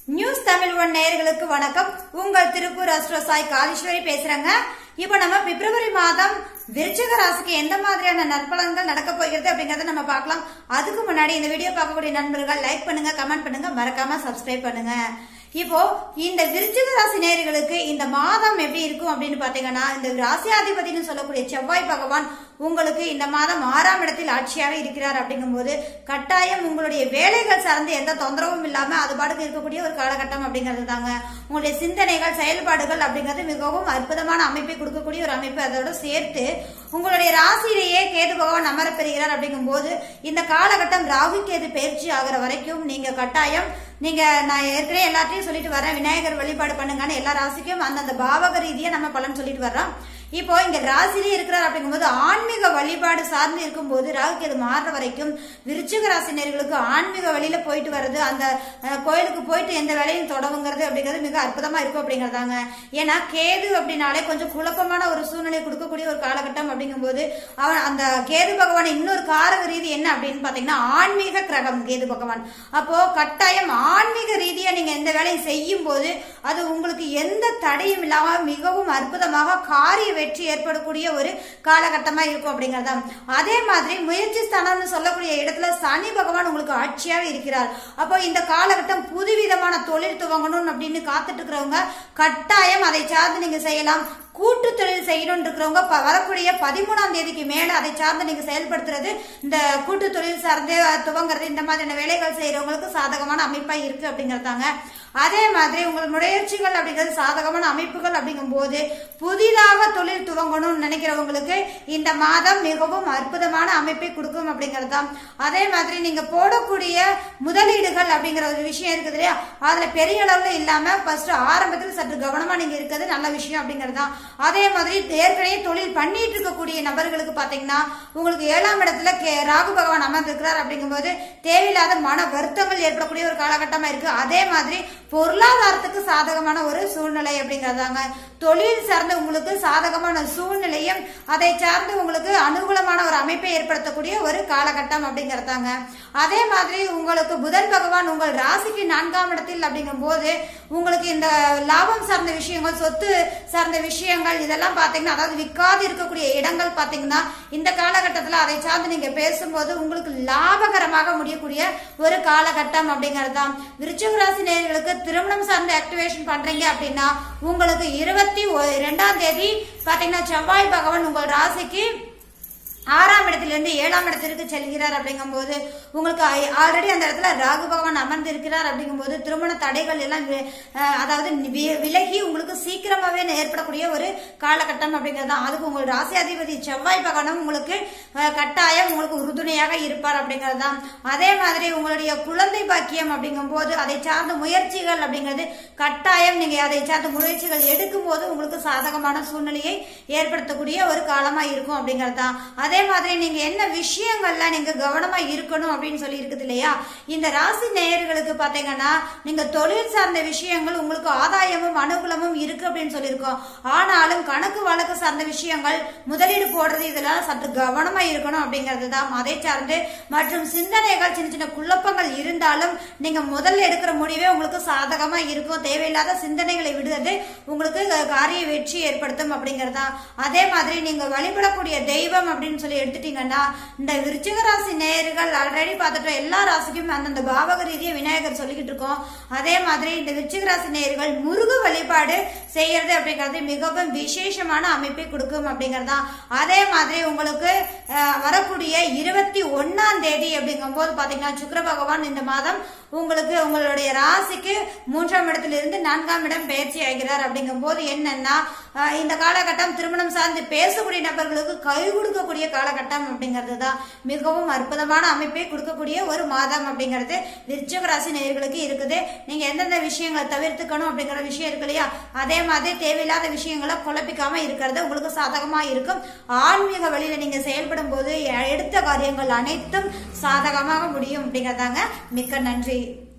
News Tamil one நேயர்களுக்கு வணக்கம். உங்கள் திருப்பூர் அஸ்ட்ரோ சாய் காளீஸ்வரி பேசுறேங்க. இப்போ நம்ம பிப்ரவரி மாதம் விருச்சிக ராசிக்கு எந்த மாதிரியான நற்பலன்கள் நடக்க போகிறது அப்படிங்கறத நம்ம பார்க்கலாம். அதுக்கு முன்னாடி இந்த வீடியோ பார்க்கக்கூடிய நண்பர்கள் லைக் பண்ணுங்க, கமெண்ட் பண்ணுங்க, மறக்காம சப்ஸ்கிரைப் பண்ணுங்க. இப்போ இந்த விருச்சிக ராசி நேயர்களுக்கு இந்த மாதம் எப்படி இருக்கும் அப்படின்னு பாத்தீங்கன்னா, இந்த ராசியாதிபதினு சொல்லக்கூடிய செவ்வாய் பகவான் உங்களுக்கு இந்த மாதம் 6ஆம் இடத்தில் ஆட்சியாக இருக்கிறார். அப்படிங்கும் போது கட்டாயம் உங்களுடைய வேலைகள் சார்ந்து எந்த தொந்தரவும் இல்லாம அது பாட்டுக்கு இருக்கக்கூடிய ஒரு காலகட்டம் அப்படிங்கிறது தாங்க. உங்களுடைய சிந்தனைகள், செயல்பாடுகள் அப்படிங்கிறது மிகவும் அற்புதமான அமைப்பை கொடுக்கக்கூடிய ஒரு அமைப்பு. அதோட சேர்த்து உங்களுடைய ராசியிலேயே கேது பகவான் அமரப்பெறுகிறார். அப்படிங்கும் போது இந்த காலகட்டம் ராகு கேது பயிற்சி ஆகிற வரைக்கும் நீங்க கட்டாயம் நான் ஏற்கனவே எல்லாத்தையும் சொல்லிட்டு வரேன், விநாயகர் வழிபாடு பண்ணுங்கன்னு எல்லா ராசிக்கும் அந்தந்த பாவக ரீதியா நம்ம பலன் சொல்லிட்டு வர்றோம். இப்போ இங்க ராசிலே இருக்கிறார் அப்படிங்கும்போது ஆன்மீக வழிபாடு சார்ந்து இருக்கும் போது ராகுகேது மாறுற வரைக்கும் விருச்சிக ராசினியர்களுக்கு ஆன்மீக வழியில போயிட்டு வர்றது, அந்த கோயிலுக்கு போயிட்டு எந்த வேலையும் தொடங்குறது அப்படிங்கிறது மிக அற்புதமா இருக்கும் அப்படிங்கறதாங்க. ஏன்னா கேது அப்படின்னாலே கொஞ்சம் குழப்பமான ஒரு சூழ்நிலை கொடுக்கக்கூடிய ஒரு காலகட்டம். அப்படிங்கும் போது அவன் அந்த கேது பகவான் இன்னொரு காரக ரீதி என்ன அப்படின்னு பாத்தீங்கன்னா ஆன்மீக கிரகம் கேது பகவான். அப்போ கட்டாயம் ஆன்மீக ரீதியா நீங்க எந்த வேலையும் செய்யும் போது அது உங்களுக்கு எந்த தடையும் இல்லாம மிகவும் அற்புதமாக காரிய வெற்றி ஏற்படக்கூடிய ஒரு காலகட்டமா இருக்கும் அப்படிங்கறதா. அதே மாதிரி முயற்சி ஸ்தானம்னு சொல்லக்கூடிய இடத்துல சனி பகவான் உங்களுக்கு ஆட்சியாக இருக்கிறார். அப்போ இந்த காலகட்டம் புதுவிதமான தொழில் துவங்கணும் அப்படின்னு காத்துட்டு இருக்கிறவங்க கட்டாயம் அதை சார்ந்து நீங்க செய்யலாம். கூட்டு தொழில் செய்யணும் இருக்கிறவங்க வரக்கூடிய 13ஆம் தேதிக்கு மேல அதை சார்ந்து நீங்க செயல்படுத்துறது, இந்த கூட்டு தொழில் சார்ந்து துவங்குறது, இந்த மாதிரியான வேலைகள் செய்யறவங்களுக்கு சாதகமான அமைப்பா இருக்கு அப்படிங்கறதாங்க. அதே மாதிரி உங்கள் முயற்சிகள் அப்படிங்கிறது சாதகமான அமைப்புகள். அப்படிங்கும் போது புதிதாக தொழில் துவங்கணும்னு நினைக்கிறவங்களுக்கு இந்த மாதம் மிகவும் அற்புதமான அமைப்பை கொடுக்கும் அப்படிங்கறதா. அதே மாதிரி நீங்க போடக்கூடிய முதலீடுகள் அப்படிங்கிற ஒரு விஷயம் இருக்குது இல்லையா, அதுல பெரிய அளவுல இல்லாம ஃபர்ஸ்ட் ஆரம்பத்தில் சற்று கவனமா நீங்க இருக்கிறது நல்ல விஷயம் அப்படிங்கறதா. அதே மாதிரி ஏற்கனவே தொழில் பண்ணிட்டு இருக்கக்கூடிய நபர்களுக்கு பாத்தீங்கன்னா உங்களுக்கு 7ஆம் இடத்துல ராகு பகவான் அமர்ந்திருக்கிறார். அப்படிங்கும் போது தேவையில்லாத மன வருத்தங்கள் ஏற்படக்கூடிய ஒரு காலகட்டமா இருக்கு. அதே மாதிரி பொருளாதாரத்துக்கு சாதகமான ஒரு சூழ்நிலை அப்படிங்கறதாங்க. தொழில் சார்ந்த உங்களுக்கு சாதகமான சூழ்நிலையும் அதை சார்ந்து உங்களுக்கு அனுகூலமான ஒரு அமைப்பை ஏற்படுத்தக்கூடிய ஒரு காலகட்டம் அப்படிங்கறதாங்க. அதே மாதிரி உங்களுக்கு புதன் பகவான் உங்கள் ராசிக்கு 4ஆம் இடத்தில் அப்படிங்கும் போது உங்களுக்கு இந்த லாபம் சார்ந்த விஷயங்கள், சொத்து சார்ந்த விஷயங்கள் இதெல்லாம் பாத்தீங்கன்னா, அதாவது விற்காது இருக்கக்கூடிய இடங்கள் பாத்தீங்கன்னா இந்த காலகட்டத்தில் அதை சார்ந்து நீங்க பேசும்போது உங்களுக்கு லாபகரமாக முடியக்கூடிய ஒரு காலகட்டம் அப்படிங்கறதுதான். விருச்சிக ராசி நேயர்களுக்கு திருமணம் சார்ந்த ஆக்டிவேஷன் பண்றீங்க அப்படின்னா உங்களுக்கு 22ஆம் தேதி பாத்தீங்கன்னா செவ்வாய் பகவான் உங்கள் ராசிக்கு 6ஆம் இடத்திலிருந்து 7ஆம் இடத்திற்கு செல்கிறார். அப்படிங்கும் போது உங்களுக்கு ஆல்ரெடி அந்த இடத்துல ராகு பகவான் அமர்ந்து இருக்கிறார். அப்படிங்கும் போது திருமண தடைகள் எல்லாம் அதாவது விலகி உங்களுக்கு சீக்கிரமாவே ஏற்படக்கூடிய ஒரு காலகட்டம் அப்படிங்கிறது. அதுக்கு உங்கள் ராசி அதிபதி செவ்வாய் பகவானும் உங்களுக்கு கட்டாயம் உங்களுக்கு உறுதுணையாக இருப்பார் அப்படிங்கிறது. அதே மாதிரி உங்களுடைய குழந்தை பாக்கியம் அப்படிங்கும் போது அதை சார்ந்த முயற்சிகள் அப்படிங்கிறது கட்டாயம் நீங்க அதை சார்ந்த முயற்சிகள் எடுக்கும் போது உங்களுக்கு சாதகமான சூழ்நிலையை ஏற்படுத்தக்கூடிய ஒரு காலமா இருக்கும் அப்படிங்கிறது. அதே மாதிரி நீங்க என்ன விஷயங்கள்ல நீங்க கவனமா இருக்கணும் அப்படின்னு சொல்லி இருக்குது இல்லையா, இந்த ராசி நேயர்களுக்கு பாத்தீங்கன்னா நீங்க தொழில் சார்ந்த விஷயங்கள் உங்களுக்கு ஆதாயமும் அனுகூலமும் இருக்கு அப்படின்னு சொல்லியிருக்கோம். ஆனாலும் கணக்கு வழக்கு சார்ந்த விஷயங்கள், முதலீடு போடுறது இதெல்லாம் சற்று கவனமா இருக்கணும் அப்படிங்கிறது தான். அதை சார்ந்து மற்றும் சிந்தனைகள் சின்ன சின்ன குழப்பங்கள் இருந்தாலும் நீங்க முதல்ல எடுக்கிற முடிவே உங்களுக்கு சாதகமா இருக்கும். தேவையில்லாத சிந்தனைகளை விடுறது உங்களுக்கு காரிய வெற்றி ஏற்படுத்தும் அப்படிங்கறதா. அதே மாதிரி நீங்க வழிபடக்கூடிய தெய்வம் அப்படின்னு சொல்லி எடுத்துட்டீங்கன்னா இந்த விருச்சிக ராசி நேயர்கள் ஆல்ரெடி பார்த்துட்டோம், எல்லா ராசிக்கும் அந்தந்த பாவக ரீதியா விநாயகர் சொல்லிக்கிட்டு இருக்கோம். அதே மாதிரி இந்த விருச்சிக ராசி நேயர்கள் முருக வழிபாடு செய்யறது அப்படிங்கிறது மிகவும் விசேஷமான அமைப்பை கொடுக்கும் அப்படிங்கறதா. அதே மாதிரி உங்களுக்கு வரக்கூடிய 21ஆம் தேதி அப்படிங்கும் போது பாத்தீங்கன்னா சுக்கிர பகவான் இந்த மாதம் உங்களுக்கு உங்களுடைய ராசிக்கு 3ஆம் இடத்திலிருந்து 4ஆம் இடம் பயிற்சி ஆகிறார். அப்படிங்கும் போது என்னன்னா இந்த காலகட்டம் திருமணம் சார்ந்து பேசக்கூடிய நபர்களுக்கு கை கொடுக்கக்கூடிய காலகட்டம் அப்படிங்கிறது தான். மிகவும் அற்புதமான அமைப்பை கொடுக்கக்கூடிய ஒரு மாதம் அப்படிங்கிறது விருச்சிக ராசி நேயர்களுக்கு இருக்குது. நீங்க எந்தெந்த விஷயங்களை தவிர்த்துக்கணும் அப்படிங்கிற விஷயம் இருக்கு இல்லையா, அதே மாதிரி தேவையில்லாத விஷயங்களை குழப்பிக்காம இருக்கிறது உங்களுக்கு சாதகமா இருக்கும். ஆன்மீக வழியில நீங்க செயல்படும் போது எடுத்த காரியங்கள் அனைத்தும் சாதகமாக முடியும் அப்படிங்கறதாங்க. மிக்க நன்றி.